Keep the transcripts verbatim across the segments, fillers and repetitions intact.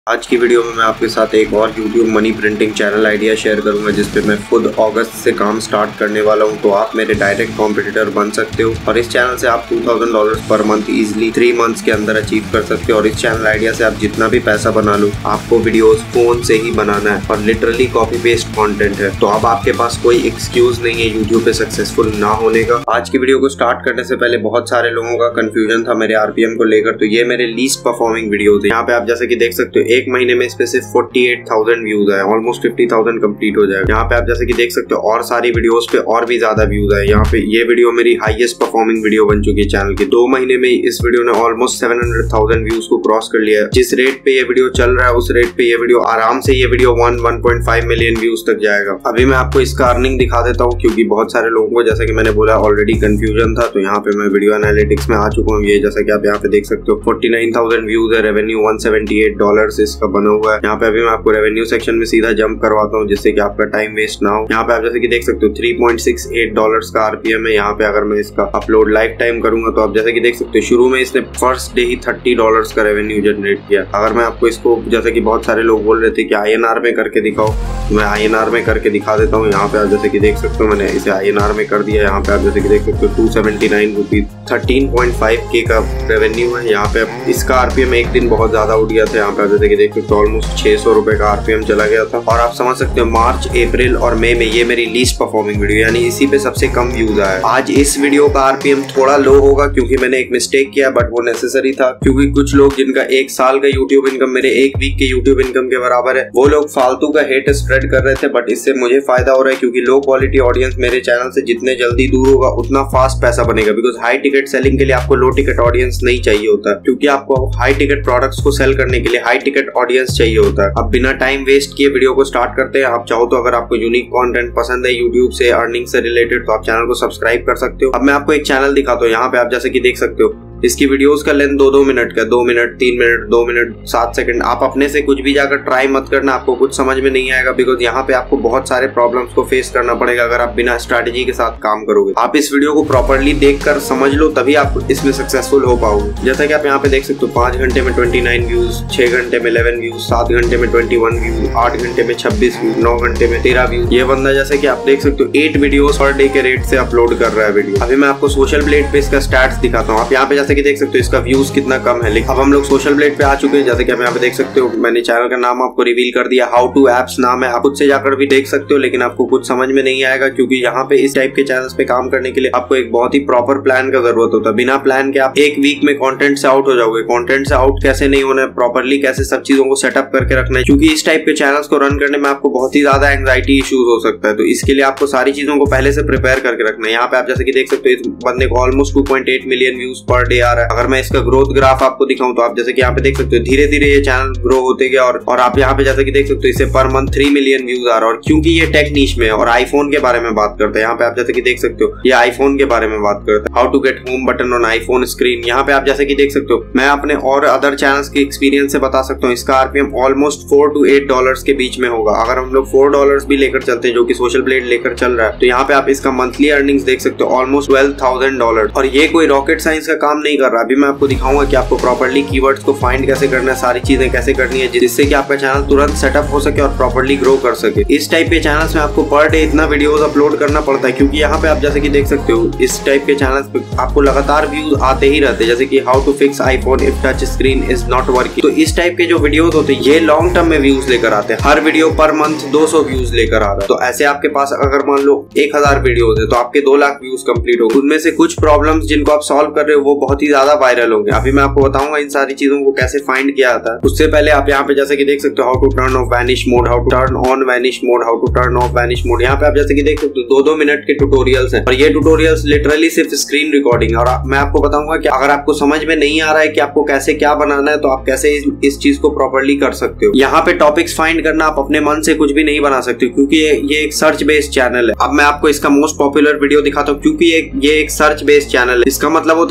आज की वीडियो में मैं आपके साथ एक और YouTube money printing channel idea share करूंगा जिस पे मैं खुद अगस्त से काम स्टार्ट करने वाला हूं। तो आप मेरे डायरेक्ट कॉम्पिटिटर बन सकते हो और इस चैनल से आप two thousand dollars per month easily three months के अंदर अचीव कर सकते हो। और इस चैनल आइडिया से आप जितना भी पैसा बना लो, आपको वीडियोस फोन से ही बनाना है और लिटरली कॉपी पेस्ट कंटेंट है। तो अब आपके पास कोई एक्सक्यूज नहीं है यूट्यूब पे सक्सेसफुल ना होने का। आज की वीडियो को स्टार्ट करने से पहले बहुत सारे लोगों का कंफ्यूजन था मेरे आरपीएम को लेकर, तो ये मेरे लीस्ट परफॉर्मिंग वीडियो थे। यहाँ पे आप जैसे कि देख सकते हो एक महीने में इस पे सिर्फ अड़तालीस हज़ार व्यूज है, ऑलमोस्ट पचास हज़ार कंप्लीट हो जाएगा। यहाँ पे आप जैसे कि देख सकते हो और सारी वीडियोस पे और भी ज्यादा व्यूज है। यहाँ पे ये वीडियो मेरी हाईएस्ट परफॉर्मिंग वीडियो बन चुकी है चैनल की। दो महीने में इस वीडियो ने ऑलमोस्ट सात सौ हज़ार व्यूज को क्रॉस कर लिया है। जिस रेट पे ये वीडियो चल रहा है उस रेट पे ये वीडियो आराम से ये video one one point five million views तक जाएगा। अभी मैं आपको इसका अर्निंग दिखा देता हूँ क्योंकि बहुत सारे लोगों को जैसा कि मैंने बोला ऑलरेडी कंफ्यूजन था। तो यहाँ पे मैं वीडियो एनालिटिक्स में आ चुका हूँ। ये जैसा कि आप यहाँ पे देख सकते हो उनचास हज़ार व्यूज है, रेवेन्यू एक सौ अठहत्तर डॉलर इसका बना हुआ है। यहाँ पे अभी मैं आपको रेवेन्यू सेक्शन में सीधा जंप करवाता हूँ जिससे कि आपका टाइम वेस्ट ना हो। यहाँ पे आप जैसे कि देख सकते हो तीन पॉइंट सिक्स एट डॉलर्स का आरपीएम है। यहाँ पे अगर मैं इसका अपलोड लाइफ टाइम करूंगा तो आप जैसे कि देख सकते हो शुरू में इसने फर्स्ट डे ही तीस डॉलर्स का रेवेन्यू जनरेट किया। अगर मैं आपको इसको जैसे कि बहुत सारे लोग बोल रहे थे कि आईएनआर में करके दिखाओ, तो मैं आईएनआर में करके दिखा देता हूँ। यहाँ पे आप जैसे कि देख सकते हो मैंने इसे आईएनआर में कर दिया। यहाँ पे आप जैसे कि देख सकते हो two seventy nine rupees thirteen point five के का रेवेन्यू है। यहाँ पे इसका आरपीएम एक दिन बहुत ज्यादा उठ गया था। यहाँ पे आप जैसे कि देख सकते हो ऑलमोस्ट छह सौ रुपए का आरपीएम चला गया था। और आप समझ सकते हो मार्च, अप्रैल और मई में ये मेरी लीस्ट परफॉर्मिंग वीडियो यानी इसी पे सबसे कम व्यूज आया। आज इस वीडियो का आरपीएम थोड़ा लो होगा क्योंकि मैंने एक मिस्टेक किया, बट वो नेसेसरी था क्योंकि कुछ लोग जिनका एक साल का यूट्यूब इनकम मेरे एक वीक के यूट्यूब इनकम के बराबर है, वो लोग फालतू का हेट स्प्रेड कर रहे थे। बट इससे मुझे फायदा हो रहा है क्योंकि लो क्वालिटी ऑडियंस मेरे चैनल से जितने जल्दी दूर होगा उतना फास्ट पैसा बनेगा। बिकॉज हाई टिकट सेलिंग के लिए आपको लो टिकट ऑडियंस नहीं चाहिए होता, क्योंकि आपको हाई टिकट प्रोडक्ट्स को सेल करने के लिए हाई टिकट ऑडियंस चाहिए होता है। अब बिना टाइम वेस्ट किए वीडियो को स्टार्ट करते हैं। आप चाहो तो अगर आपको यूनिक कंटेंट पसंद है यूट्यूब से अर्निंग से रिलेटेड तो आप चैनल को सब्सक्राइब कर सकते हो। अब मैं आपको एक चैनल दिखाता हूँ। यहाँ पे आप जैसे कि देख सकते हो इसकी वीडियोस का लेंथ दो दो मिनट का, दो मिनट तीन मिनट दो मिनट सात सेकंड। आप अपने से कुछ भी जाकर ट्राई मत करना, आपको कुछ समझ में नहीं आएगा। बिकॉज यहाँ पे आपको बहुत सारे प्रॉब्लम्स को फेस करना पड़ेगा अगर आप बिना स्ट्रैटेजी के साथ काम करोगे। आप इस वीडियो को प्रॉपरली देखकर समझ लो तभी आप इसमें सक्सेसफुल हो पाओगे। जैसा कि आप यहाँ पे देख सकते हो पांच घंटे में ट्वेंटी नाइन व्यूज, छह घंटे में इलेवन व्यूज, सात घंटे में ट्वेंटी वन व्यूज, आठ घंटे में छब्बीस व्यूज, नौ घंटे में तेरह व्यूज। ये बंदा जैसे कि आप देख सकते हो एट वीडियोस पर डे के रेट से अपलोड कर रहा है वीडियो। अभी मैं आपको सोशल ब्लेड पे इसका स्टैट्स दिखाता हूँ। आप यहाँ पे जैसे कि देख सकते हो इसका व्यूज कितना कम है। लेकिन अब हम लोग सोशल ब्लेड पे आ चुके हैं। जैसे कि आप यहाँ पे देख सकते हो मैंने चैनल का नाम आपको रिवील कर दिया, हाउ टू एप्स नाम है। आप खुद से जाकर भी देख सकते हो लेकिन आपको कुछ समझ में नहीं आएगा क्योंकि यहाँ पे इस टाइप के चैनल्स पे काम करने के लिए आपको एक बहुत ही प्रॉपर प्लान का जरूरत होता है। बिना प्लान के आप एक वीक में कंटेंट से आउट हो जाओगे। कंटेंट से आउट कैसे नहीं होना है, प्रॉपरली कैसे सब चीजों को सेटअप करके रखना है, क्योंकि इस टाइप के चैनल्स को रन करने में आपको बहुत ही ज्यादा एंग्जाइटी इश्यूज हो सकता है। तो इसके लिए आपको सारी चीजों को पहले से प्रिपेयर करके रखना है। यहाँ पे आप जैसे कि देख सकते हो इस बंदे को almost two point eight million views per day आ रहा है। अगर मैं इसका ग्रोथ ग्राफ आपको दिखाऊं तो आप जैसे कि यहाँ पे देख सकते हो धीरे धीरे ये चैनल ग्रो होते गया और और आप यहाँ पे जैसे कि देख सकते हो इसे per month three million views आ रहा है। और क्योंकि ये टेक नीश में है और आईफोन के बारे में बात करते हैं, यहाँ पे आप जैसे कि देख सकते हो ये आईफोन के बारे में बात करते हैं, how to get home button on iPhone screen. यहाँ पे आप जैसे कि देख सकते हो मैं अपने और अदर चैनल्स के एक्सपीरियंस से बता सकता हूँ इसका RPM almost four to eight dollars के बीच में होगा। अगर हम लोग फोर डॉलर्स भी लेकर चलते हैं जो कि सोशल ब्लेड लेकर चल रहा है तो यहाँ पे आप इसका मंथली अर्निंग्स देख सकते हो ऑलमोस्ट ट्वेल्व थाउजेंड डॉलर। और ये कोई रॉकेट साइंस का काम नहीं कर रहा। अभी मैं आपको दिखाऊंगा कि आपको प्रॉपरली कीवर्ड्स को फाइंड कैसे करना है, सारी चीजें कैसे करनी है जिससे कि आपका चैनल तुरंत सेटअप हो सके और प्रॉपरली ग्रो कर सके। इस टाइप के चैनल्स में आपको पर डे इतना वीडियोस अपलोड करना पड़ता है क्योंकि यहाँ पे आप जैसे कि देख सकते हो इस टाइप के चैनल्स पे आपको लगातार व्यूज आते ही रहते हैं। जैसे कि how to fix iPhone if touch screen is not working. तो इस टाइप के जो वीडियोस होते हैं ये लॉन्ग टर्म में व्यूज लेकर आते हैं। हर वीडियो पर मंथ दो सौ व्यूज लेकर आ रहा है। तो ऐसे आपके पास अगर मान लो एक हजार वीडियोस है तो आपके दो लाख व्यूज कंप्लीट होंगे। उनमें से कुछ प्रॉब्लम्स जिनको आप सॉल्व कर रहे हो वो बहुत ही ज्यादा वायरल होंगे। अभी मैं आपको बताऊंगा इन सारी चीजों को कैसे फाइंड किया जाता है। उससे पहले आप यहाँ पे जैसे कि देख सकते हो how to turn off vanish mode, how to turn on vanish mode, how to turn off vanish mode. यहाँ पे आप जैसे कि देख सकते हो दो दो मिनट के ट्यूटोरियल्स हैं और ये ट्यूटोरियल्स लिटरली सिर्फ स्क्रीन रिकॉर्डिंग। और मैं आपको बताऊंगा कि अगर आपको समझ में नहीं आ रहा है कि आपको कैसे क्या बनाना है तो आप कैसे इस, इस चीज को प्रॉपरली कर सकते हो। यहाँ पे टॉपिक्स फाइंड करना आप अपने मन से कुछ भी नहीं बना सकते क्योंकि ये, ये एक सर्च बेस्ड चैनल है। अब मैं आपको इसका मोस्ट पॉपुलर वीडियो दिखाता हूँ क्योंकि ये, ये एक सर्च बेस्ड चैनल है। इसका मतलब होता है कि आप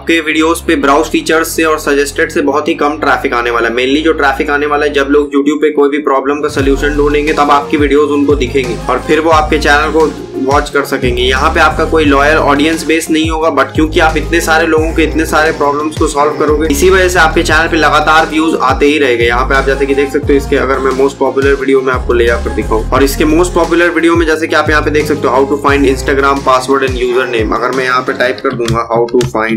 आपके वीडियोस पे ब्राउज फीचर्स से और सजेस्टेड से बहुत ही कम ट्रैफिक आने वाला है। मेनली जो ट्रैफिक आने वाला है जब लोग यूट्यूब पे कोई भी प्रॉब्लम का सोल्यूशन ढूंढेंगे तब आपकी वीडियोस उनको दिखेंगी और फिर वो आपके चैनल को वॉच कर सकेंगे। यहाँ पे आपका कोई लॉयल ऑडियंस बेस नहीं होगा, बट क्योंकि आप इतने सारे लोगों के इतने सारे प्रॉब्लम्स को सॉल्व करोगे, इसी वजह से आपके चैनल पे लगातार व्यूज आते ही रहेंगे। यहाँ पे आप जैसे कि देख सकते हो, इसके अगर मैं मोस्ट पॉपुलर वीडियो में आपको ले जाकर दिखाऊं, और इसके मोस्ट पॉपुलर वीडियो में जैसे कि आप यहाँ पे देख सकते हो, how to find Instagram password and user name. अगर मैं यहाँ पे टाइप कर दूंगा how to find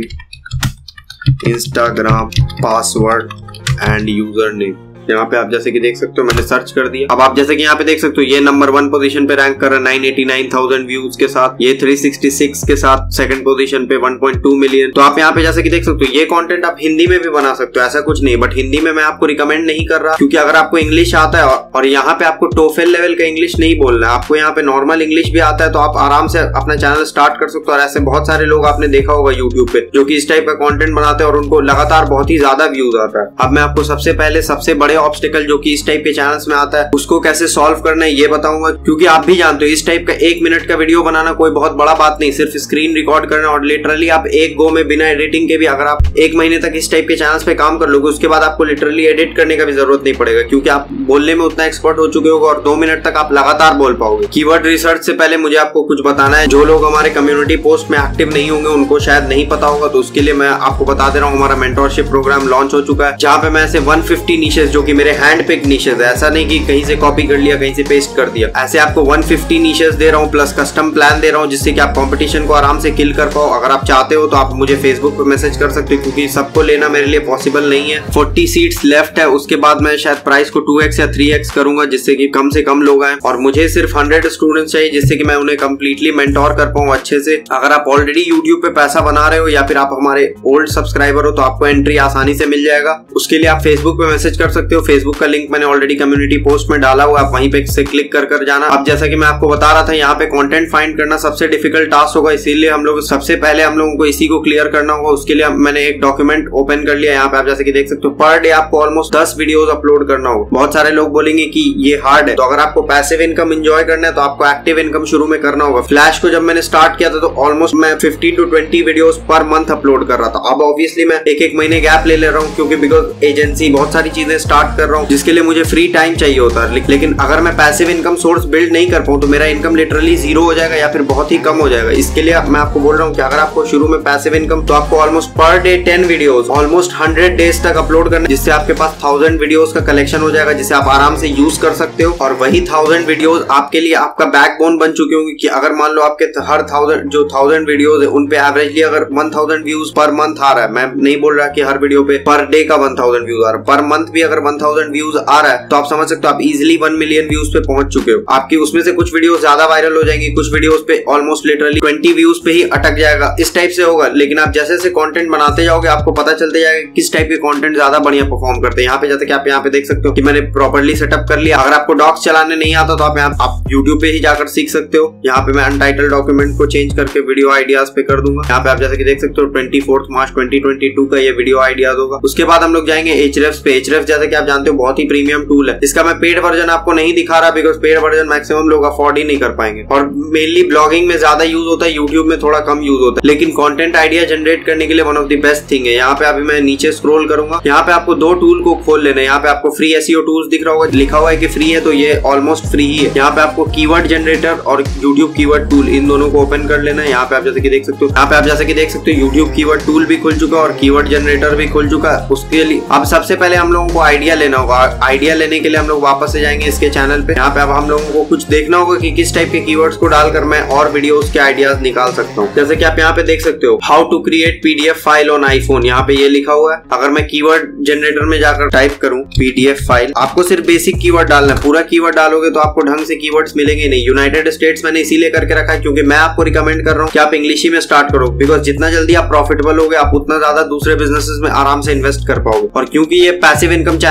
Instagram password and user name, यहाँ पे आप जैसे कि देख सकते हो मैंने सर्च कर दिया। अब आप जैसे कि यहाँ पे देख सकते हो ये नंबर वन पोजीशन पे रैंक कर रहा है nine eighty nine thousand views के साथ, ये थ्री सिक्सटी सिक्स के साथ सेकंड पोजीशन पे वन पॉइंट टू मिलियन। तो आप यहाँ पे जैसे कि देख सकते हो ये कंटेंट आप हिंदी में भी बना सकते हो, ऐसा कुछ नहीं, बट हिंदी में मैं आपको रिकमेंड नहीं कर रहा, क्योंकि अगर आपको इंग्लिश आता है और यहाँ पे आपको टोफेल लेवल का इंग्लिश नहीं बोलना है, आपको यहाँ पे नॉर्मल इंग्लिश भी आता है, तो आप आराम से अपना चैनल स्टार्ट कर सकते हो। और ऐसे बहुत सारे लोग आपने देखा होगा यूट्यूब पे जो कि इस टाइप का कंटेंट बनाते हैं और उनको लगातार बहुत ही ज्यादा व्यूज आता है। अब मैं आपको सबसे पहले सबसे बड़े ऑब्स्टिकल जो कि इस टाइप के चैनल्स में आता है उसको कैसे सॉल्व करना है ये बताऊंगा, क्योंकि आप भी जानते हो इस टाइप का एक मिनट का वीडियो बनाना कोई बहुत बड़ा बात नहीं, सिर्फ स्क्रीन रिकॉर्ड करना और लिटरली आप एक गो में बिना एडिटिंग के भी अगर आप एक महीने तक इस टाइप के चैनल्स पे काम कर लोगे, उसके बाद आपको लिटरली एडिट करने का भी जरूरत नहीं पड़ेगा, क्योंकि आप बोलने में उतना एक्सपर्ट हो चुके होगे और दो मिनट तक आप लगातार बोल पाओगे। कीवर्ड रिसर्च से पहले मुझे आपको कुछ बताना है, जो लोग हमारे कम्युनिटी पोस्ट में एक्टिव नहीं होंगे उनको शायद नहीं पता होगा, तो उसके लिए मैं आपको बता दे रहा हूँ, हमारा मेंटोरशिप प्रोग्राम लॉन्च हो चुका है, जहाँ पे मैं ऐसे वन फिफ्टी नीशेस जो कि मेरे हैंड पिक नीशेस है, ऐसा नहीं कि कहीं से कॉपी कर लिया कहीं से पेस्ट कर दिया, ऐसे आपको वन फिफ्टी नीशेस दे रहा हूँ प्लस कस्टम प्लान दे रहा हूँ, जिससे कि आप कंपटीशन को आराम से किल कर पाओ। अगर आप चाहते हो तो आप मुझे फेसबुक पे मैसेज कर सकते हो, क्योंकि सबको लेना मेरे लिए पॉसिबल नहीं है। फोर्टी सीट्स लेफ्ट है, उसके बाद मैं शायद प्राइस को टू एक्स या थ्री एक्स करूंगा, जिससे कि कम से कम लोग आए, और मुझे सिर्फ हंड्रेड स्टूडेंट्स चाहिए जिससे कि मैं उन्हें कंप्लीटली मेंटोर कर पाऊँ अच्छे से। अगर आप ऑलरेडी यूट्यूब पे पैसा बना रहे हो या फिर आप हमारे ओल्ड सब्सक्राइबर हो तो आपको एंट्री आसानी से मिल जाएगा। उसके लिए आप फेसबुक पे मैसेज कर सकते हो, फेसबुक का लिंक मैंने ऑलरेडी कम्युनिटी पोस्ट में डाला हुआ, आप वहीं पे से क्लिक कर कर जाना। अब जैसा कि मैं आपको बता रहा था, यहाँ पे कंटेंट फाइंड करना सबसे डिफिकल्ट टास्क होगा, इसीलिए हम लोग सबसे पहले हम लोगों को इसी को क्लियर करना होगा। उसके लिए मैंने एक डॉक्यूमेंट ओपन कर लिया, यहाँ पे आप जैसे कि देख सकते हो पर डे आपको ऑलमोस्ट दस वीडियोस अपलोड करना होगा। बहुत सारे लोग बोलेंगे कि ये हार्ड है, तो अगर आपको पैसिव इनकम एंजॉय करना है तो आपको एक्टिव इनकम शुरू में करना होगा। फ्लैश को जब मैंने स्टार्ट किया था तो ऑलमोस्ट मैं fifteen to twenty videos per month upload कर रहा था। अब ऑब्वियसली मैं एक एक महीने गैप ले ले रहा हूँ, क्योंकि बिकॉज एजेंसी बहुत सारी चीजें स्टार्ट कर रहा हूँ जिसके लिए मुझे फ्री टाइम चाहिए होता है। लेकिन अगर मैं पैसिव इनकम सोर्स बिल्ड नहीं कर पाऊं तो मेरा इनकम लिटरली जीरो हो जाएगा या फिर बहुत ही कम हो जाएगा। इसके लिए मैं आपको बोल रहा हूँ कि अगर आपको शुरू में पैसिव इनकम, तो आपको almost per day ten videos almost hundred days तक अपलोड करना, जिससे आपके पास थाउजेंड वीडियोस का कलेक्शन हो जाएगा, जिसे आप आराम से यूज कर सकते हो। और वही थाउजेंड वीडियोस आपके लिए आपका बैकबोन बन चुके होंगे, कि अगर मान लो आपके हर थाउजेंड जो थाउजेंड वीडियोस है उन पे एवरेजली अगर one thousand views per month आ रहा है, मैं नहीं बोल रहा कि हर वीडियो पे पर डे का वन थाउजेंड व्यूज आ रहा है, पर मंथ भी अगर वन थाउजेंड व्यूज आ रहा है तो आप समझ सकते हो आप इजिली वन मिलियन व्यूज पे पहुंच चुके हो। आपकी उसमें से कुछ वीडियोस ज्यादा वायरल हो जाएंगी, कुछ वीडियोस पे ऑलमोस्ट लिटरली ट्वेंटी व्यूज पे ही अटक जाएगा, इस टाइप से होगा। लेकिन आप जैसे जैसे कंटेंट बनाते जाओगे आपको पता चलते जाएगा किस टाइप के कंटेंट ज्यादा बढ़िया परफॉर्म करते हैं। यहाँ पे जैसे कि आप यहाँ पे देख सकते हो कि मैंने प्रॉपर्ली सेटअप कर लिया। अगर आपको डॉक्स चलाने नहीं आता तो आप यहाँ आप यूट्यूब पे ही जाकर सीख सकते हो। यहाँ पे मैं अनटाइटल डॉक्यूमेंट को चेंज करके वीडियो आइडियाज पे कर दूंगा। यहाँ पे आप जैसे कि देख सकते हो twenty fourth March twenty twenty two का ये वीडियो आइडियाज होगा। उसके बाद हम लोग जाएंगे एचरेफ्स पे। एचरेफ्स जैसे कि आप जानते हो बहुत ही प्रीमियम टूल है। इसका मैं पेड वर्जन आपको नहीं दिखा रहा बिकॉज पेड वर्जन मैक्सिमम लोग अफोर्ड ही नहीं कर पाएंगे, और मेनली ब्लॉगिंग में ज्यादा यूज होता है, यूट्यूब में थोड़ा कम यूज होता है। लेकिन कंटेंट आइडिया जनरेट करने के लिए one of the best thing है। यहाँ पे अभी मैं नीचे स्क्रॉल करूंगा, यहाँ पे आपको दो टूल को खोल लेना है। यहाँ पे आपको फ्री एसईओ टूल्स दिख रहा होगा, लिखा हुआ है कि फ्री है तो ये ऑलमोस्ट फ्री ही है। यहाँ पे आपको कीवर्ड जनरेटर और यूट्यूब कीवर्ड टूल इन दोनों को ओपन कर लेना है। यहाँ पे आप जैसे कि देख सकते हो यहाँ पे आप जैसे कि देख सकते हो यूट्यूब कीवर्ड टूल भी खुल चुका है और कीवर्ड जनरेटर भी खुल चुका है। उसके लिए अब सबसे पहले हम लोगों को आइडिया लेना होगा। आइडिया लेने के लिए हम लोग वापस से जाएंगे इसके चैनल पे। यहाँ पे अब हम लोगों को कुछ देखना होगा कि किस टाइप के कीवर्ड्स को डालकर मैं और वीडियोस के आइडियाज निकाल सकता हूँ। जैसे कि आप यहाँ पे देख सकते हो how to create PDF file on iPhone, यहाँ पे ये लिखा हुआ है। अगर मैं कीवर्ड जनरेटर में जाकर टाइप करूँ पीडीएफ फाइल, आपको सिर्फ बेसिक कीवर्ड डालना है। पूरा कीवर्ड डालोगे तो आपको ढंग से कीवर्ड्स मिलेंगे नहीं। यूनाइटेड स्टेट्स मैंने इसीलिए करके रखा है क्योंकि मैं आपको रिकमेंड कर रहा हूँ कि आप इंग्लिश ही में स्टार्ट करो, बिकॉज जितना जल्दी आप प्रॉफिटेबल होगे आप उतना ज्यादा दूसरे बिजनेसेस में आराम से इन्वेस्ट कर पाओगे। और क्योंकि ये पैसिव इनकम चैनल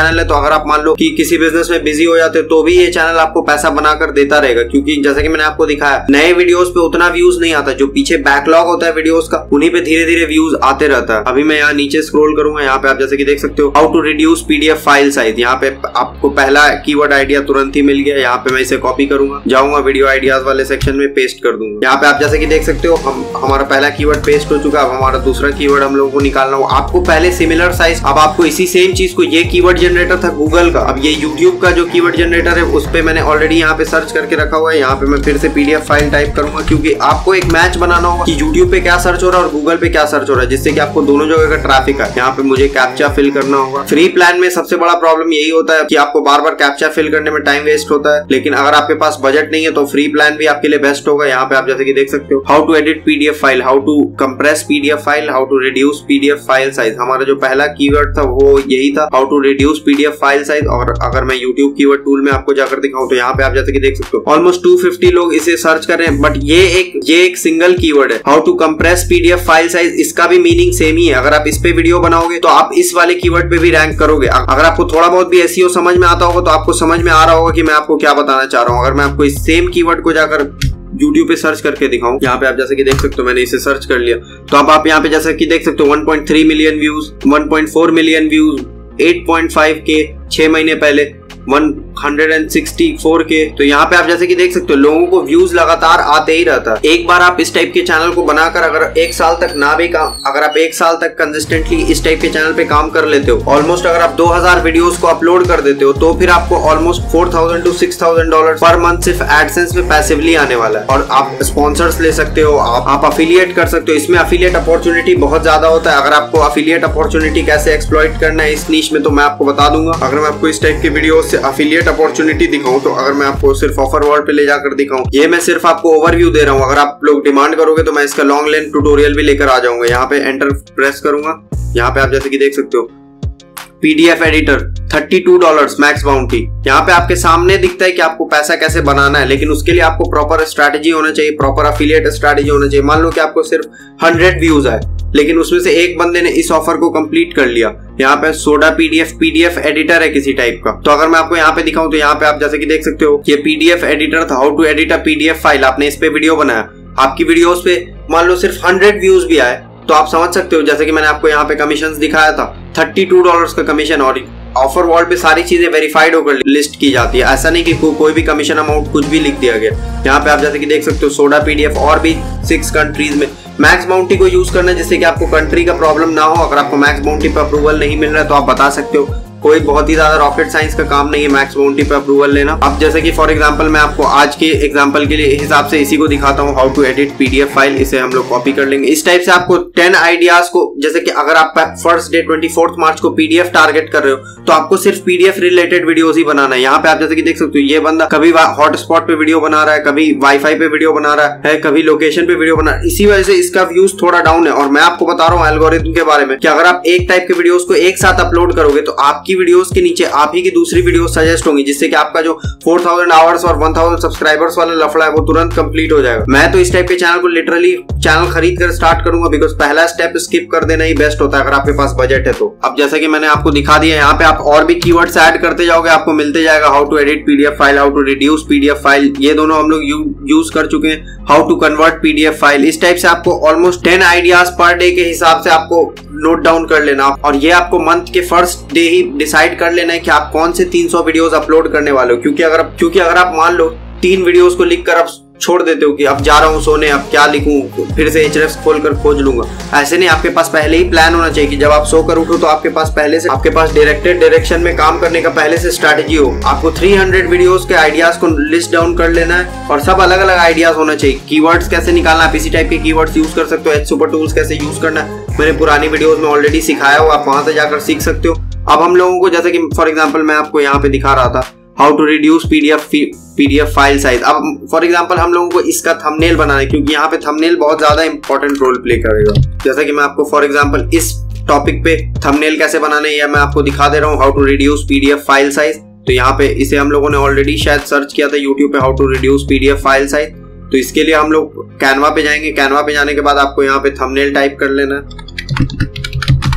चैनल है, तो अगर आप मान लो कि किसी बिजनेस में बिजी हो जाते तो भी ये चैनल आपको पैसा बनाकर देता रहेगा, क्योंकि जैसे कि मैंने आपको दिखाया नए वीडियोस पे उतना व्यूज नहीं आता, जो पीछे बैकलॉग होता है वीडियोस का उन्हीं पे धीरे धीरे व्यूज आते रहता है। अभी मैं यहाँ नीचे स्क्रॉल करूंगा, यहाँ पे आप जैसे कि देख सकते हो how to reduce PDF file size. यहाँ पे आपको पहला कीवर्ड आइडिया तुरंत ही मिल गया। यहाँ पे मैं इसे कॉपी करूंगा, जाऊंगा वीडियो आइडियाज वाले सेक्शन में पेस्ट कर दूंगा। यहाँ पे आप जैसे कि देख सकते हो हम हमारा पहला कीवर्ड पेस्ट हो चुका है। अब हमारा दूसरा कीवर्ड हम लोगों को निकालना हो। आपको पहले सिमिलर साइज, अब आपको इसी सेम चीज को, ये कीवर्ड जनरेटर था गूगल का, अब ये यूट्यूब का जो कीवर्ड जनरेटर है उस पे मैंने ऑलरेडी यहाँ पे सर्च करके रखा हुआ है। यहाँ पे मैं फिर से पीडीएफ फाइल टाइप करूंगा, क्योंकि आपको एक मैच बनाना होगा कि यूट्यूब पे क्या सर्च हो रहा है और गूगल पे क्या सर्च हो रहा है, जिससे कि आपको दोनों जगह का ट्रैफिक है। यहाँ पे मुझे कैप्चा फिल करना होगा। फ्री प्लान में सबसे बड़ा प्रॉब्लम यही होता है कि आपको बार बार कैप्चा फिल करने में टाइम वेस्ट होता है, लेकिन अगर आपके पास बजट नहीं है तो फ्री प्लान भी आपके लिए बेस्ट होगा। यहाँ पे आप जैसे कि देख सकते हो how to edit PDF file, how to compress PDF file, how to reduce PDF file size. हमारा जो पहला कीवर्ड था वो यही था, how to reduce PDF file size. और अगर मैं यूट्यूब कीवर्ड टूल में आपको जाकर दिखाऊं तो यहाँ पे आप जैसे कि देख सकते हो ऑलमोस्ट टू फिफ्टी लोग इसे सर्च कर रहे हैं, बट ये एक ये एक सिंगल कीवर्ड है, how to compress PDF file size. इसका भी मीनिंग सेम ही है। अगर आप इस पे वीडियो बनाओगे तो आप इस वाले कीवर्ड पे भी रैंक करोगे। अगर आपको थोड़ा बहुत भी एसईओ समझ में आता होगा तो आपको समझ में आ रहा होगा कि मैं आपको क्या बताना चाह रहा हूँ। अगर मैं आपको इस सेम कीवर्ड को जाकर YouTube पे सर्च करके दिखाऊं, यहाँ पे आप जैसे कि देख सकते हो मैंने इसे सर्च कर लिया, तो अब आप यहाँ पे जैसे कि देख सकते हो one point three million views, one point four million views, eight point five के छह महीने पहले, वन हंड्रेड सिक्सटी फोर के। तो यहाँ पे आप जैसे कि देख सकते हो लोगों को व्यूज लगातार आते ही रहता है। एक बार आप इस टाइप के चैनल को बनाकर अगर एक साल तक ना भी काम, अगर आप एक साल तक कंसिस्टेंटली इस टाइप के चैनल पे काम कर लेते हो, ऑलमोस्ट अगर आप दो हज़ार वीडियोस को अपलोड कर देते हो, तो फिर आपको almost four thousand to six thousand dollar per month सिर्फ एडसेंस में पैसिवली आने वाला है। और आप स्पॉन्सर्स ले सकते हो, आप, आप अफिलिएट कर सकते हो। इसमें अफिलिएट अपॉर्चुनिटी बहुत ज्यादा होता है। अगर आपको अफिलिएट अपॉर्चुनिटी कैसे एक्सप्लॉइट करना है इस नीश में, तो मैं आपको बता दूंगा। अगर मैं आपको इस टाइप के वीडियो से अफिलिएट अपॉर्चुनिटी दिखाऊं, तो अगर मैं आपको सिर्फ ऑफर वर्ड पे ले जाकर दिखाऊं, ये मैं सिर्फ आपको ओवरव्यू दे रहा हूं। अगर आप लोग डिमांड करोगे तो मैं इसका लॉन्ग लेंथ ट्यूटोरियल भी लेकर आ जाऊंगा। यहाँ पे एंटर प्रेस करूंगा, यहाँ पे आप जैसे कि देख सकते हो PDF editor thirty two dollars Max Bounty. यहाँ पे आपके सामने दिखता है कि आपको पैसा कैसे बनाना है, लेकिन उसके लिए आपको प्रॉपर स्ट्रैटेजी होना चाहिए, प्रॉपर अफिलिएट स्ट्रैटेजी होना चाहिए। मान लो कि आपको सिर्फ हंड्रेड व्यूज आए, लेकिन उसमें से एक बंदे ने इस ऑफर को कंप्लीट कर लिया। यहाँ पे सोडा पीडीएफ पीडीएफ एडिटर है किसी टाइप का। तो अगर मैं आपको यहाँ पे दिखाऊं तो यहाँ पे आप जैसे कि देख सकते हो ये पीडीएफ एडिटर था, how to edit a PDF file. आपने इस पे वीडियो बनाया, आपकी वीडियोस पे मान लो सिर्फ हंड्रेड व्यूज भी आए, तो आप समझ सकते हो, जैसे कि मैंने आपको यहाँ पे कमीशन दिखाया था थर्टी टू डॉलर्स का कमीशन, और ऑफर वॉल पे सारी चीजें वेरीफाइड होकर लिस्ट की जाती है। ऐसा नहीं कि को, कोई भी कमीशन अमाउंट कुछ भी लिख दिया गया। यहाँ पे आप जैसे कि देख सकते हो सोडा पीडीएफ और भी सिक्स कंट्रीज में। मैक्स बाउंटी को यूज करना है जिससे कि आपको कंट्री का प्रॉब्लम ना हो। अगर आपको मैक्स बाउंटी पे अप्रूवल नहीं मिल रहा है तो आप बता सकते हो, कोई बहुत ही ज्यादा रॉकेट साइंस का काम नहीं है मैक्स बाउंटी पे अप्रूवल लेना। अब जैसे कि फॉर एग्जांपल मैं आपको आज के एग्जांपल के लिए हिसाब से इसी को दिखाता हूँ, how to edit PDF file. इसे हम लोग कॉपी कर लेंगे। इस टाइप से आपको टेन आइडियाज को, जैसे कि अगर आप first day twenty fourth March को पीडीएफ टारगेट कर रहे हो तो आपको सिर्फ पीडीएफ रिलेटेड वीडियोस ही बनाना है। यहाँ पे आप जैसे कि देख सकते हो ये बंदा कभी हॉटस्पॉट पे वीडियो बना रहा है, कभी वाईफाई पे वीडियो बना रहा है, कभी लोकेशन पे वीडियो बना रहा है। इसी वजह से इसका व्यूज थोड़ा डाउन है। और मैं आपको बता रहा हूँ एल्गोरिथम के बारे में कि अगर आप एक टाइप के वीडियोस को एक साथ अपलोड करोगे तो आपकी वीडियोस के नीचे आप ही की दूसरी वीडियो सजेस्ट होंगी, जिससे कि आपका जो फोर थाउजेंड आवर्स और वन थाउजेंड सब्सक्राइबर्स वाला लफड़ा है वो तुरंत कंप्लीट हो जाएगा। मैं तो इस टाइप के चैनल को लिटरली चैनल खरीद कर स्टार्ट करूंगा, बिकॉज पहला स्टेप स्किप कर देना ही बेस्ट होता है अगर आपके पास बजट है तो। अब जैसा कि मैंने आपको दिखा दिया, यहाँ पे आप और भी कीवर्ड्स ऐड करते जाओगे, आपको मिलते जाएगा how to edit PDF file, how to reduce PDF file. ये दोनों हम लोग यूज कर चुके हैं। How to convert PDF file. इस टाइप से आपको almost ten ideas per day के हिसाब से आपको नोट डाउन कर लेना, और ये आपको मंथ के फर्स्ट डे ही डिसाइड कर लेना है कि आप कौन से तीन सौ वीडियोस अपलोड करने वाले हो। क्योंकि अगर क्योंकि अगर आप मान लो तीन वीडियोस को लिख कर आप छोड़ देते हो कि अब जा रहा हूँ सोने, अब क्या लिखूं, फिर से एचरेफ खोल कर खोज लूंगा, ऐसे नहीं। आपके पास पहले ही प्लान होना चाहिए कि जब आप सोकर उठो तो आपके पास पहले से आपके पास डायरेक्टेड डायरेक्शन में काम करने का पहले से स्ट्रैटेजी हो। आपको तीन सौ वीडियोस के आइडियाज को लिस्ट डाउन कर लेना है, और सब अलग अलग आइडियाज होना चाहिए। कीवर्ड्स कैसे निकालना, आप इसी टाइप के कीवर्ड्स यूज कर सकते हो। एच सुपर टूल्स कैसे यूज करना है मैंने पुरानी वीडियोस में ऑलरेडी सिखाया हो, आप वहां से जाकर सीख सकते हो। अब हम लोगों को, जैसे कि फॉर एग्जांपल मैं आपको यहाँ पे दिखा रहा था how to reduce PDF PDF file size. अब फॉर एग्जांपल हम लोगों को इसका थंबनेल बनाना है, क्योंकि यहाँ पे थंबनेल बहुत ज्यादा इंपॉर्टेंट रोल प्ले करेगा। जैसा कि मैं आपको फॉर एग्जांपल इस टॉपिक पे थंबनेल कैसे बनाना है या मैं आपको दिखा दे रहा हूँ, how to reduce PDF file size. तो यहाँ पे इसे हम लोगों ने ऑलरेडी शायद सर्च किया था यूट्यूब पे, how to reduce PDF file size. तो इसके लिए हम लोग कैनवा पे जाएंगे। कैनवा पे जाने के बाद आपको यहाँ पे थंबनेल टाइप कर लेना है।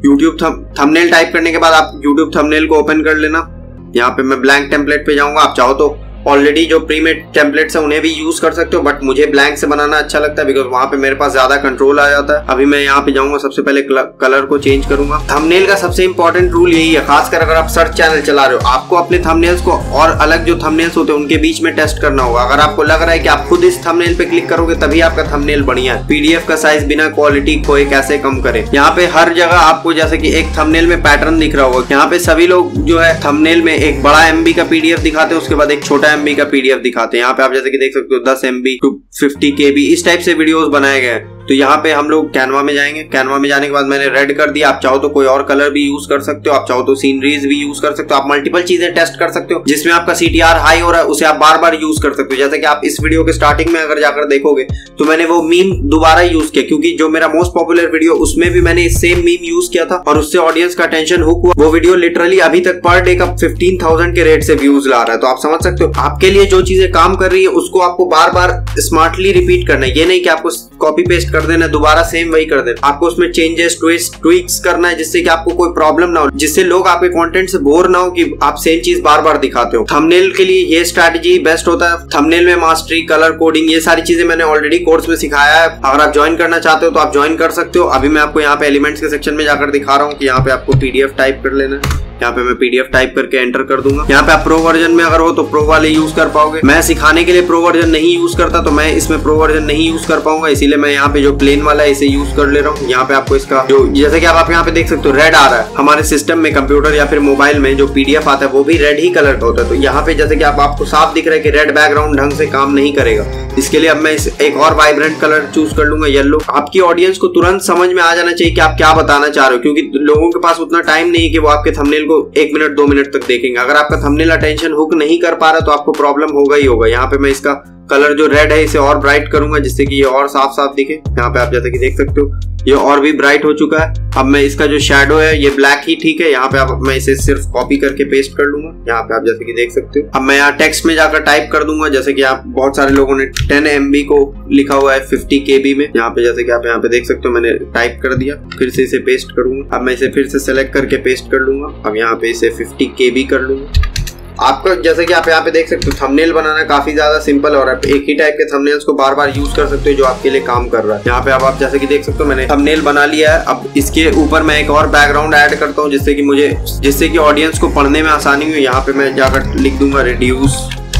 यूट्यूब थंबनेल टाइप करने के बाद आप यूट्यूब थंबनेल को ओपन कर लेना। यहाँ पे मैं ब्लैंक टेम्पलेट पे जाऊंगा। आप चाहो तो ऑलरेडी जो प्रीमेड टेम्पलेट्स है उन्हें भी यूज कर सकते हो, बट मुझे ब्लैंक से बनाना अच्छा लगता है बिकॉज वहां पे मेरे पास ज्यादा कंट्रोल आ जाता है। अभी मैं यहाँ पे जाऊंगा, सबसे पहले कलर को चेंज करूंगा। थंबनेल का सबसे इंपॉर्टेंट रूल यही है, खासकर अगर आप सर्च चैनल चला रहे हो, आपको अपने थंबनेल्स को और अलग जो थंबनेल्स होते हैं उनके बीच में टेस्ट करना होगा। अगर आपको लग रहा है कि आप खुद इस थंबनेल पे क्लिक करोगे तभी आपका थंबनेल बढ़िया है, पीडीएफ का साइज बिना क्वालिटी खोए कैसे कम करे। यहाँ पे हर जगह आपको जैसे कि एक थंबनेल में पैटर्न दिख रहा होगा, यहाँ पे सभी लोग जो है थंबनेल में एक बड़ा एमबी का पीडीएफ दिखाते हैं, उसके बाद एक छोटा एमबी का पीडीएफ दिखाते हैं। यहाँ पे आप जैसे कि देख सकते हो दस एमबी टू फिफ्टी केबी इस टाइप से वीडियोस बनाए गए हैं। तो यहाँ पे हम लोग कैनवा में जाएंगे। कैनवा में जाने के बाद मैंने रेड कर दिया। आप चाहो तो कोई और कलर भी यूज कर सकते हो, आप चाहो तो सीनरीज भी यूज कर सकते हो, आप मल्टीपल चीजें टेस्ट कर सकते हो। जिसमें आपका सीटीआर हाई हो रहा है उसे आप बार बार यूज कर सकते हो। जैसे कि आप इस वीडियो के स्टार्टिंग में अगर जाकर देखोगे तो मैंने वो मीम दोबारा यूज किया, क्योंकि जो मेरा मोस्ट पॉपुलर वीडियो उसमें भी मैंने सेम मीम यूज किया था और उससे ऑडियंस का अटेंशन हुक हुआ। वो वीडियो लिटरली अभी तक पर डे का फिफ्टीन थाउजेंड के रेट से व्यूज ला रहा है। तो आप समझ सकते हो आपके लिए जो चीजें काम कर रही है उसको आपको बार बार स्मार्टली रिपीट करना है। ये नहीं कि आपको कॉपी पेस्ट कर देना, दोबारा सेम वही कर देना। आपको उसमें चेंजेस ट्विस्ट ट्विक्स करना है जिससे कि आपको कोई प्रॉब्लम ना हो, जिससे लोग आपके कंटेंट से बोर ना हो कि आप सेम चीज बार बार दिखाते हो। थंबनेल के लिए ये स्ट्रैटेजी बेस्ट होता है। थंबनेल में मास्टरी, कलर कोडिंग, ये सारी चीजें मैंने ऑलरेडी कोर्स में सिखाया है। अगर आप ज्वाइन करना चाहते हो तो आप ज्वाइन कर सकते हो। अभी मैं आपको यहाँ पे एलिमेंट्स के सेक्शन में जाकर दिखा रहा हूँ कि यहाँ पे आपको पीडीएफ टाइप कर लेना है। यहाँ पे मैं पीडीएफ टाइप करके एंटर कर दूंगा। यहाँ पे आप प्रो वर्जन में अगर हो तो प्रो वाले यूज कर पाओगे। मैं सिखाने के लिए प्रो वर्जन नहीं यूज करता तो मैं इसमें प्रो वर्जन नहीं यूज कर पाऊंगा, इसीलिए मैं यहाँ पे जो प्लेन वाला है इसे यूज कर ले रहा हूँ। यहाँ पे आपको इसका जो जैसे कि आप, आप यहाँ पे देख सकते हो रेड आ रहा है। हमारे सिस्टम में कंप्यूटर या फिर मोबाइल में जो पीडीएफ आता है वो भी रेड ही कलर का होता है। तो यहाँ पे जैसे कि आप आपको साफ दिख रहा है कि रेड बैकग्राउंड ढंग से काम नहीं करेगा। इसके लिए अब मैं इस एक और वाइब्रेंट कलर चूज कर लूंगा, येलो। आपकी ऑडियंस को तुरंत समझ में आ जाना चाहिए कि आप क्या बताना चाह रहे हो, क्योंकि लोगों के पास उतना टाइम नहीं है कि वो आपके थंबनेल को एक मिनट दो मिनट तक देखेंगे। अगर आपका थंबनेल अटेंशन हुक नहीं कर पा रहा तो आपको प्रॉब्लम होगा ही होगा। यहाँ पे मैं इसका कलर जो रेड है इसे और ब्राइट करूंगा जिससे कि ये और साफ साफ दिखे। यहाँ पे आप जैसे कि देख सकते हो ये और भी ब्राइट हो चुका है। अब मैं इसका जो शैडो है ये ब्लैक ही ठीक है। यहाँ पे आप मैं इसे सिर्फ कॉपी करके पेस्ट कर लूंगा। यहाँ पे आप जैसे कि देख सकते हो। अब मैं यहाँ टेक्स्ट में जाकर टाइप कर दूंगा, जैसे कि आप बहुत सारे लोगों ने टेन एमबी को लिखा हुआ है फिफ्टी केबी में। यहाँ पे जैसे कि आप यहाँ पे देख सकते हो मैंने टाइप कर दिया, फिर से इसे पेस्ट करूंगा। अब मैं इसे फिर से सेलेक्ट करके पेस्ट कर लूंगा। अब यहाँ पे इसे फिफ्टी केबी कर लूंगा। आपका जैसे कि आप यहाँ पे देख सकते हो थंबनेल बनाना काफी ज्यादा सिंपल और आप एक ही टाइप के थंबनेल्स को बार बार यूज कर सकते हो जो आपके लिए काम कर रहा है। यहाँ पे अब आप जैसे कि देख सकते हो मैंने थंबनेल बना लिया है। अब इसके ऊपर मैं एक और बैकग्राउंड ऐड करता हूँ जिससे कि मुझे जिससे कि ऑडियंस को पढ़ने में आसानी हो। यहाँ पे मैं जाकर लिख दूंगा रिड्यूस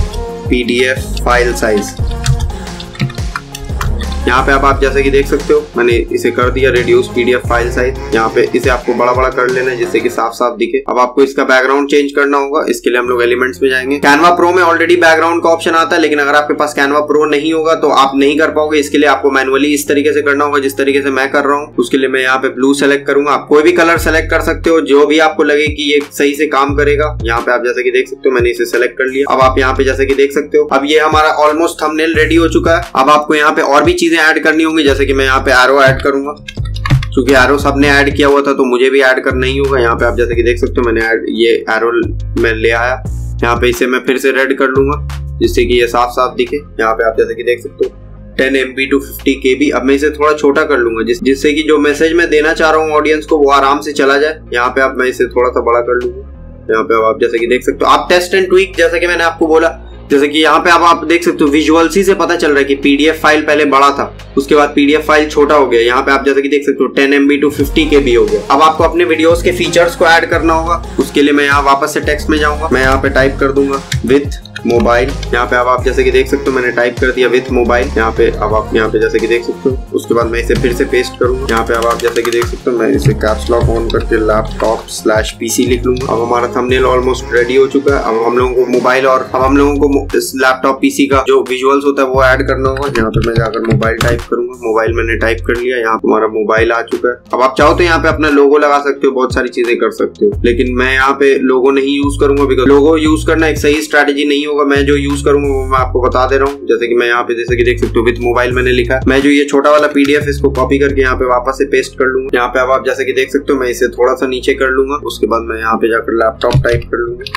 पीडीएफ फाइल साइज। यहाँ पे अब आप जैसे कि देख सकते हो मैंने इसे कर दिया रिड्यूस पीडीएफ फाइल साइज। यहाँ पे इसे आपको बड़ा बड़ा कर लेना है जिससे कि साफ साफ दिखे। अब आपको इसका बैकग्राउंड चेंज करना होगा। इसके लिए हम लोग एलिमेंट्स में जाएंगे। कैनवा प्रो में ऑलरेडी बैकग्राउंड का ऑप्शन आता है, लेकिन अगर आपके पास कैनवा प्रो नहीं होगा तो आप नहीं कर पाओगे। इसके लिए आपको मैनुअली इस तरीके से करना होगा जिस तरीके से मैं कर रहा हूँ। उसके लिए मैं यहाँ पे ब्लू सेलेक्ट करूंगा। आप कोई भी कलर सेलेक्ट कर सकते हो जो भी आपको लगे कि ये सही से काम करेगा। यहाँ पे आप जैसे कि देख सकते हो मैंने इसे सेलेक्ट कर लिया। अब आप यहाँ पे जैसे कि देख सकते हो अब ये हमारा ऑलमोस्ट थंबनेल रेडी हो चुका है। अब आपको यहाँ पे और भी चीजें ऐड करनी होंगी, जैसे कि मैं यहाँ पे एरो ऐड करूंगा। क्योंकि एरो सबने ऐड किया हुआ था तो मुझे भी ऐड करना ही होगा। यहाँ पे आप जैसे कि देख सकते हो मैंने ऐड ये एरो मैं ले आया। यहाँ पे इसे मैं फिर से रेड कर लूंगा जिससे कि ये साफ साफ दिखे। यहाँ पे आप जैसे कि देख सकते हो ten MB to fifty KB. अब मैं इसे थोड़ा छोटा कर लूंगा जिस जिससे कि जो मैसेज मैं देना चाह रहा हूँ ऑडियंस को वो आराम से चला जाए। यहाँ पे अब मैं इसे थोड़ा सा बड़ा कर लूंगा। यहाँ पे अब आप जैसे कि देख सकते हो आप टेस्ट एंड ट्वीक, जैसे कि मैंने आपको बोला, जैसे कि यहाँ पे अब आप देख सकते हो विजुअल्स ही से पता चल रहा है कि पीडीएफ फाइल पहले बड़ा था, उसके बाद पीडीएफ फाइल छोटा हो गया। यहाँ पे आप जैसे कि देख सकते हो ten MB to fifty KB हो गया। अब आपको अपने वीडियोस के फीचर्स को ऐड करना होगा। उसके लिए मैं यहाँ वापस से टेक्स्ट में जाऊंगा। मैं यहाँ पे टाइप कर दूंगा विथ मोबाइल। यहाँ पे अब आप जैसे कि देख सकते हो मैंने टाइप कर दिया विथ मोबाइल। यहाँ पे अब आप यहाँ पे जैसे कि देख सकते हो। उसके बाद मैं इसे फिर से पेस्ट करूंगा। यहाँ पे अब आप जैसे कि देख सकते हो मैं इसे कैप्स लॉक ऑन करके लैपटॉप स्लैश पीसी लिख लूंगा। अब हमारा थंबनेल ऑलमोस्ट रेडी हो चुका है। अब हम लोगों को मोबाइल और अब हम लोगों को इस लैपटॉप पीसी का जो विजुअल्स होता है वो ऐड करना होगा। यहाँ पे मैं जाकर मोबाइल टाइप करूंगा। मोबाइल मैंने टाइप कर लिया। यहाँ पे हमारा मोबाइल आ चुका है। अब आप चाहो तो यहाँ पे अपना लोगो लगा सकते हो, बहुत सारी चीजें कर सकते हो, लेकिन मैं यहाँ पे लोगो नहीं यूज करूंगा बिकॉज लोगो यूज करना एक सही स्ट्रैटेजी नहीं होगा। मैं जो यूज करूंगा वो मैं आपको बता दे रहा हूँ। जैसे कि मैं यहाँ पे जैसे कि देख सकते हो विथ मोबाइल मैंने लिखा है। मैं जो ये छोटा वाला पीडीएफ इसको कॉपी करके यहाँ पे वापस से पेस्ट कर लूंगा। यहाँ पे अब आप जैसे कि देख सकते हो मैं इसे थोड़ा सा नीचे कर लूंगा। उसके बाद मैं यहाँ पे जाकर लैपटॉप टाइप कर लूंगा।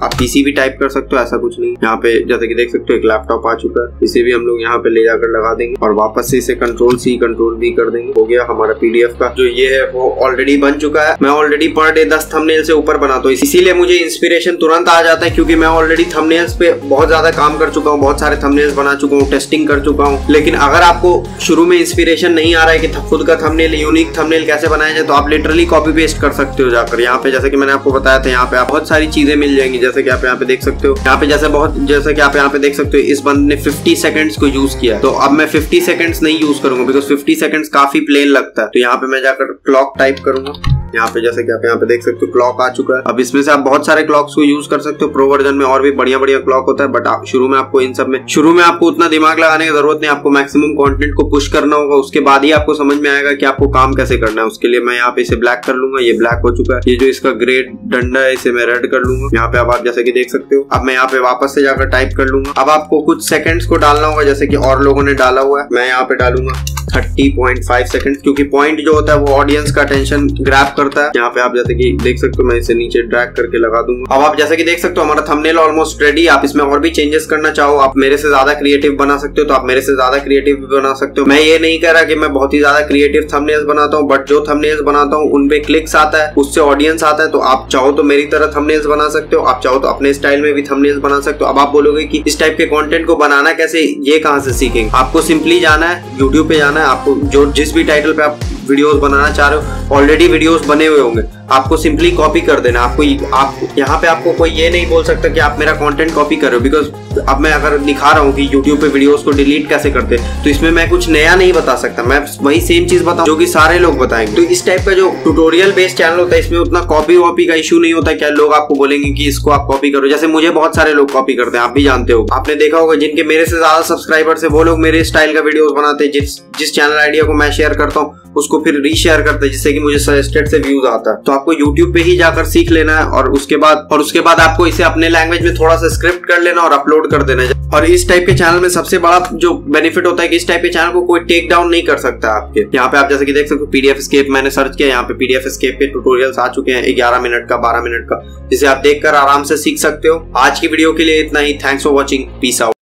आप पीसी भी टाइप कर सकते हो, ऐसा कुछ नहीं। यहाँ पे जैसे कि देख सकते हो एक लैपटॉप आ चुका है, इसे भी हम लोग यहाँ पे ले जाकर लगा देंगे और वापस से इसे कंट्रोल सी कंट्रोल वी कर देंगे। हो गया हमारा पीडीएफ का जो ये है वो ऑलरेडी बन चुका है। मैं ऑलरेडी पर डे दस थंबनेल से ऊपर बनाता हूँ, इसीलिए मुझे इंस्पिरेशन तुरंत आ जाता है, क्योंकि मैं ऑलरेडी थंबनेल्स पे बहुत ज्यादा काम कर चुका हूँ, बहुत सारे थंबनेल्स बना चुका हूँ, टेस्टिंग कर चुका हूँ। लेकिन अगर आपको शुरू में इंस्पिरेशन नहीं आ रहा है कि खुद का थंबनेल यूनिक थंबनेल कैसे बनाया जाए, तो आप लिटरली कॉपी पेस्ट कर सकते हो जाकर यहाँ पे। जैसे कि मैंने आपको बताया था, यहाँ पे आप बहुत सारी चीजें मिल जाएंगी, जैसे कि आप यहाँ पे देख सकते हो। यहाँ पे जैसे बहुत जैसे कि आप यहाँ पे देख सकते हो, इस बंदे ने फिफ्टी सेकंड्स को यूज किया, तो अब मैं फिफ्टी सेकंड्स नहीं यूज करूंगा, बिकॉज फिफ्टी सेकंड्स काफी प्लेन लगता है। तो यहाँ पे मैं जाकर क्लॉक टाइप करूंगा। यहाँ पे जैसे कि आप यहाँ पे देख सकते हो क्लॉक आ चुका है। अब इसमें से आप बहुत सारे क्लॉक्स को यूज कर सकते हो, प्रो वर्जन में और भी बढ़िया बढ़िया क्लॉक होता है, बट आप शुरू में आपको इन सब में शुरू में आपको उतना दिमाग लगाने की जरूरत नहीं, आपको मैक्सिमम कंटेंट को पुश करना होगा, उसके बाद ही आपको समझ में आएगा कि आपको काम कैसे करना है। उसके लिए मैं यहाँ पे इसे ब्लैक कर लूंगा, ये ब्लैक हो चुका है। ये जो इसका ग्रे डंडा है इसे मैं रेड कर लूंगा। यहाँ पे अब आप जैसे कि देख सकते हो, अब मैं यहाँ पे वापस से जाकर टाइप कर लूंगा। अब आपको कुछ सेकंड्स को डालना होगा, जैसे कि और लोगों ने डाला हुआ है। मैं यहाँ पे डालूंगा थर्टी पॉइंट फाइव सेकंड, क्योंकि पॉइंट जो होता है वो ऑडियंस का अटेंशन ग्रैब करता है। यहाँ पे आप जैसे कि देख सकते हो, मैं इसे नीचे ड्रैग करके लगा दूंगा। अब आप जैसे कि देख सकते हो हमारा थंबनेल ऑलमोस्ट रेडी। आप इसमें और भी चेंजेस करना चाहो, आप मेरे से ज्यादा क्रिएटिव बना सकते हो, तो आप मेरे से ज्यादा क्रिएटिव भी बना सकते हो। मैं ये नहीं कह रहा कि मैं बहुत ही ज्यादा क्रिएटिव थंबनेल्स बनाता हूँ, बट जो थंबनेल्स बनाता हूँ उनपे क्लिक्स आता है, उससे ऑडियंस आता है। तो आप चाहो तो मेरी तरह थंबनेल्स बना सकते हो, आप चाहो तो अपने स्टाइल में भी थंबनेल्स बना सकते हो। अब आप बोलोगे कि इस टाइप के कंटेंट को बनाना कैसे, ये कहाँ से सीखेंगे? आपको सिंपली जाना है यूट्यूब पे, जाना है आपको, जो जिस भी टाइटल पे आप वीडियोस बनाना चाह रहे हो ऑलरेडी वीडियोस बने हुए होंगे, आपको सिंपली कॉपी कर देना। आपको आप यहाँ पे आपको कोई ये नहीं बोल सकता कि आप मेरा कंटेंट कॉपी कर रहे हो, बिकॉज अब मैं अगर दिखा रहा हूँ कि यूट्यूब पे वीडियोस को डिलीट कैसे करते हैं, तो इसमें मैं कुछ नया नहीं बता सकता, मैं वही सेम चीज बताऊँ जो कि सारे लोग बताएंगे। तो इस टाइप का जो ट्यूटोरियल बेस्ड चैनल होता है, इसमें उतना कॉपी वॉपी का इशू नहीं होता। क्या लोग आपको बोलेंगे कि इसको आप कॉपी करो, जैसे मुझे बहुत सारे लोग कॉपी करते हैं, आप भी जानते हो, आपने देखा होगा जिनके मेरे से ज्यादा सब्सक्राइबर्स है वो लोग मेरे स्टाइल का वीडियोस बनाते हैं। जिस जिस चैनल आइडिया को मैं शेयर करता हूँ उसको फिर रीशेयर करते हैं, जिससे कि मुझे सजेस्टेड से व्यूज आता है। तो आपको यूट्यूब पे ही जाकर सीख लेना है और उसके बाद और उसके बाद आपको इसे अपने लैंग्वेज में थोड़ा सा स्क्रिप्ट कर लेना और अपलोड कर देना। और इस टाइप के चैनल में सबसे बड़ा जो बेनिफिट होता है कि इस टाइप के चैनल को कोई टेक डाउन नहीं कर सकता आपके। यहाँ पे आप जैसे कि देख सकते हो पीडीएफ एस्केप मैंने सर्च किया, यहाँ पे पीडीएफ एस्केप के ट्यूटोरियल्स आ चुके हैं ग्यारह मिनट का, बारह मिनट का, जिसे आप देखकर आराम से सीख सकते हो। आज की वीडियो के लिए इतना ही। Thanks for watching, peace out.